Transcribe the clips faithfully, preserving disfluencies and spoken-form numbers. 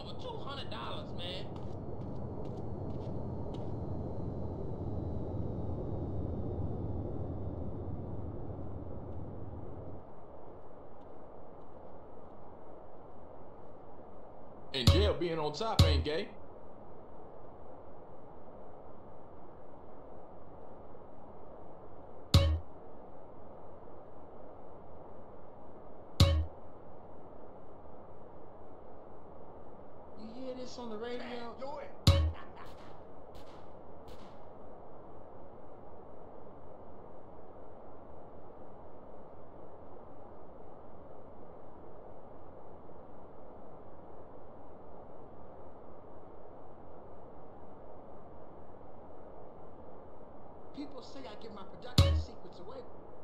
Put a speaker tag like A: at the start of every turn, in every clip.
A: over two hundred dollars, man.
B: In jail, being on top ain't gay.
A: You hear this on the radio?
C: Do it.
A: People say I give my production secrets away.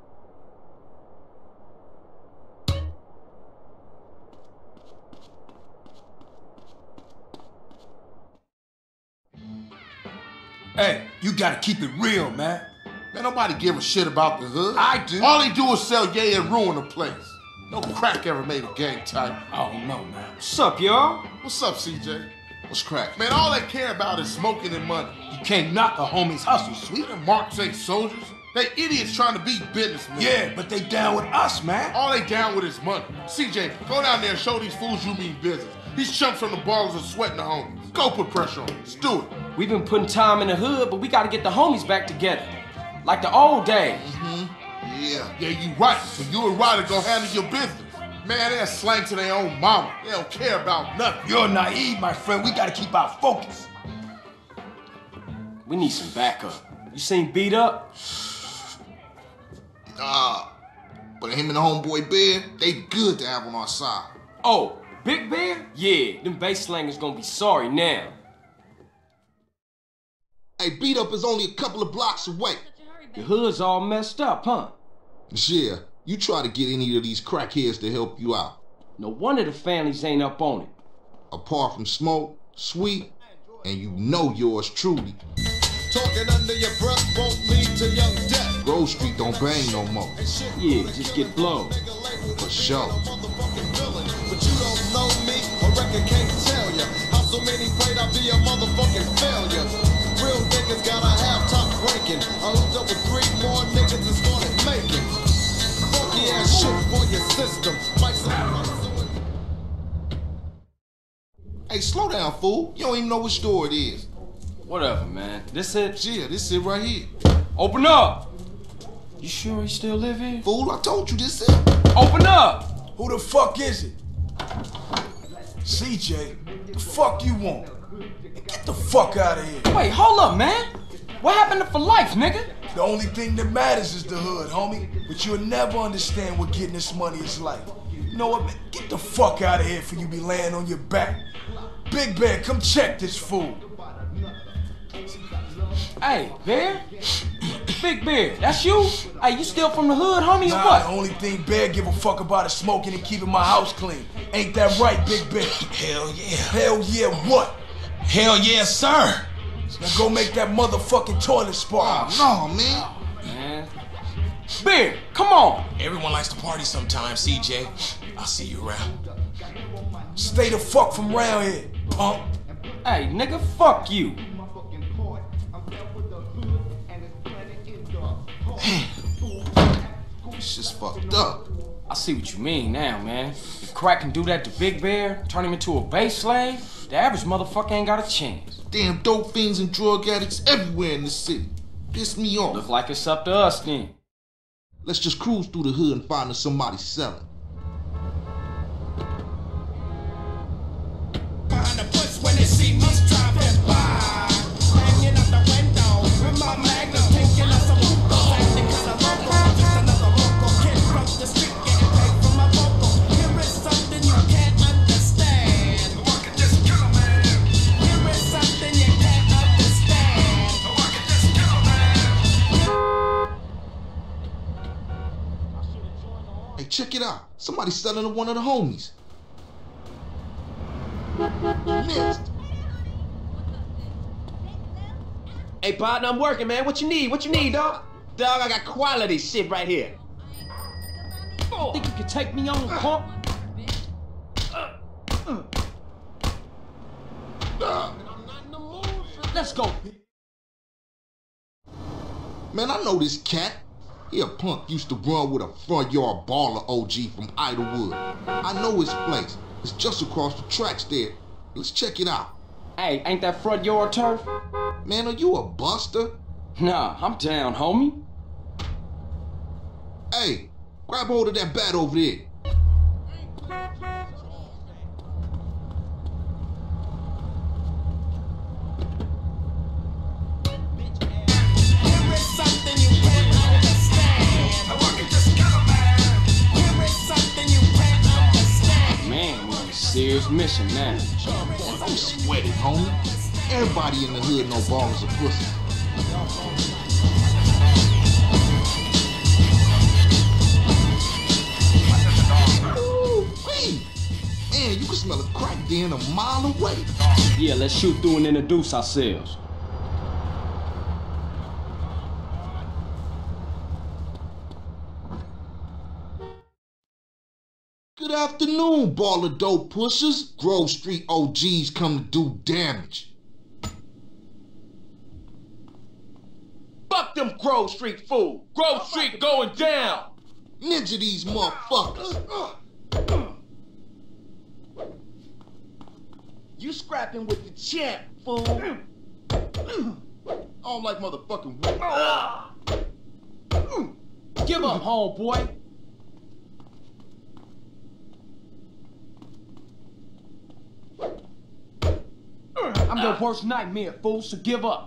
C: Hey, you gotta keep it real, man.
D: Man, nobody give a shit about the hood.
C: I do.
D: All they do is sell yay and ruin the place. No crack ever made a gang type.
C: I don't know, man. What's up, y'all?
D: What's up, C J? What's crack? Man, all they care about is smoking and money.
C: You can't knock a homie's hustle, sweet.
D: Them marks ain't soldiers. They idiots trying to be businessmen.
C: Yeah, but they down with us, man.
D: All they down with is money. C J, go down there and show these fools you mean business. These chumps from the ballers are sweating the homies. Go put pressure on them. Let's do it.
E: We've been putting time in the hood, but we gotta get the homies back together. Like the old days.
D: Mm-hmm. Yeah. Yeah, you right. So you and Ryder go handle your business. Man, they're slang to their own mama. They don't care about nothing.
C: You're naive, my friend. We gotta keep our focus.
E: We need some backup. You seen Beat Up?
D: Nah. But him and the homeboy Bear, they good to have on our side.
E: Oh, Big Bear? Yeah, them bass slangers gonna be sorry now.
D: Hey, Beat Up is only a couple of blocks away.
E: The hood's all messed up, huh?
D: Yeah, you try to get any of these crackheads to help you out.
E: No wonder the families ain't up on it.
D: Apart from Smoke, Sweet, and you know yours truly.
F: Talking under your breath won't lead to young death.
D: Grove Street don't bang no more.
E: Yeah, just get blown.
D: For sure.
F: But you don't know me, a record can't tell ya how so many prayed I'd be a motherfucking failure. Real niggas gotta have top ranking. I hooked up with three more niggas and started making funky ass shit for your system. Like some...
D: Hey, slow down, fool. You don't even know which store it is.
E: Whatever, man. This it?
D: Yeah, this it right here.
E: Open up! You sure he still live here?
D: Fool, I told you this it.
E: Open up!
C: Who the fuck is it? C J, the fuck you want? Get the fuck out of here.
E: Wait, hold up, man. What happened to For Life, nigga?
C: The only thing that matters is the hood, homie. But you'll never understand what getting this money is like. You know what, man? Get the fuck out of here before you be laying on your back. Big Bear, come check this fool.
E: Hey, Bear? Big Bear, that's you? Hey, you still from the hood, homie,
C: nah,
E: or what?
C: The only thing Bear give a fuck about is smoking and keeping my house clean. Ain't that right, Big Bear?
G: Hell yeah.
C: Hell yeah, what?
G: Hell yeah, sir.
C: Now go make that motherfucking toilet spark.
D: Oh, no, man.
E: Oh, man. Bear, come on.
G: Everyone likes to party sometimes, C J. I'll see you around.
C: Stay the fuck from round here, punk.
E: Hey, nigga, fuck you.
D: It's just fucked up.
E: I see what you mean now, man. If crack can do that to Big Bear, turn him into a bass slave, the average motherfucker ain't got a chance.
D: Damn dope fiends and drug addicts everywhere in the city. Piss me off.
E: Look like it's up to us then.
D: Let's just cruise through the hood and find us somebody selling.
F: Behind the push when they see us driving by. Hanging out the window with my magnum, taking us a hookah. Acting kinda local, just another local kid from the street getting paid for my vocal. Here is something you can't understand. I can just kill a man. Here is something you can't understand. I can just kill a man.
D: Hey, check it out. Somebody's selling to one of the homies. Missed.
A: Hey, partner, I'm working, man. What you need? What you need, dog? Dog, I got quality shit right here.
E: Think you can take me on, punk? Let's go.
D: Man, I know this cat. He a punk used to run with a front yard baller O G from Idlewood. I know his place. It's just across the tracks there. Let's check it out.
E: Hey, ain't that front yard turf?
D: Man, are you a buster?
E: Nah, I'm down, homie.
D: Hey, grab hold of that bat over there.
E: Man, we're on a serious mission now.
D: Man, don't sweat it, homie. Everybody in the hood know ballers are pussy. Ooh, wee. Man, you can smell a crack den a mile away.
E: Yeah, let's shoot through and introduce ourselves.
D: Good afternoon, baller dope pushers. Grove Street O Gs come to do damage.
A: Fuck them Grove Street fools. Grove Street going down.
D: Ninja these motherfuckers.
A: You scrapping with the champ, fool.
D: I don't like motherfucking
E: Give up, homeboy. I'm your worst nightmare, fool, so give up.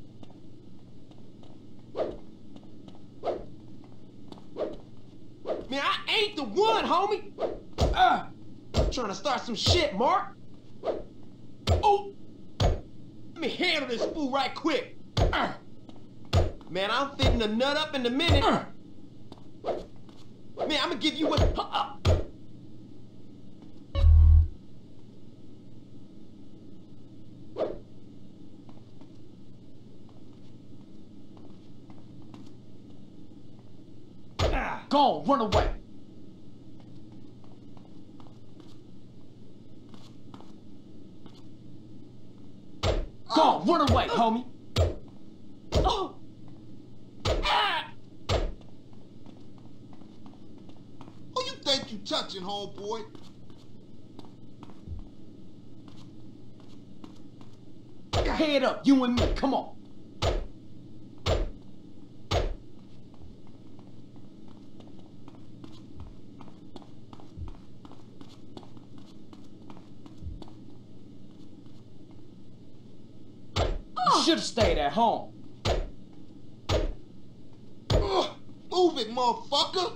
A: Man, I ain't the one, homie.
E: Ah,
A: Trying to start some shit, Mark. Oh, let me handle this fool right quick.
E: ah,
A: Man, I'm fitting a nut up in a minute.
E: ah.
A: Man, I'm gonna give you what. Uh,
E: Go on, run away. Go on, run away, homie.
A: oh. Ah.
D: Who you think you touching, homeboy?
E: Head up, you and me, come on. You should've stayed at home.
D: Ugh, move it, motherfucker.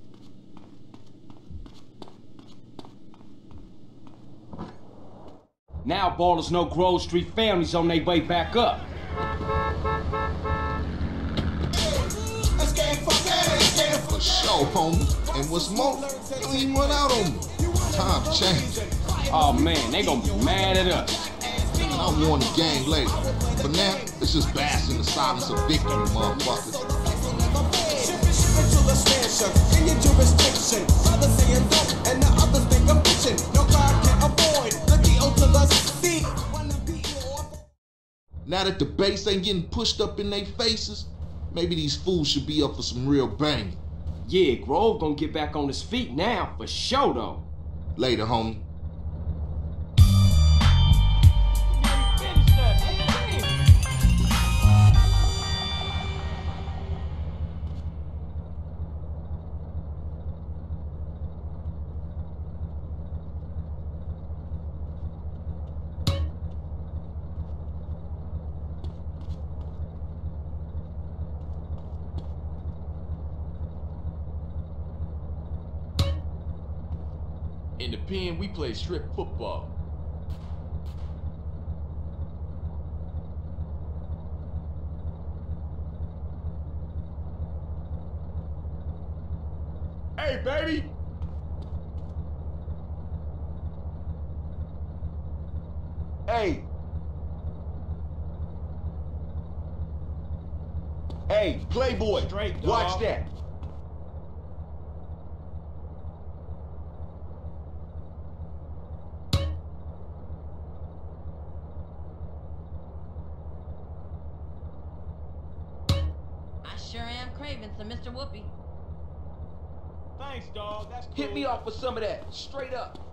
E: Now ballers know Grove Street families on their way back up.
D: For sure, homie. And what's more, you ain't run out on me. Times change.
E: Oh man, they gonna be mad at us.
D: And I'll warn the gang later. For now, let's just bask in the silence of victory, motherfuckers. Now that the bass ain't getting pushed up in their faces, maybe these fools should be up for some real banging.
E: Yeah, Grove gonna get back on his feet now, for sure though.
D: Later, homie.
B: In the pen, we play strip football.
A: Hey, baby. Hey. Hey, Playboy.
B: Straight, dog.
A: Watch that.
H: damn cravings to Mister Whoopi.
A: Thanks, dog. That's cool.
B: Hit me off with some of that, straight up.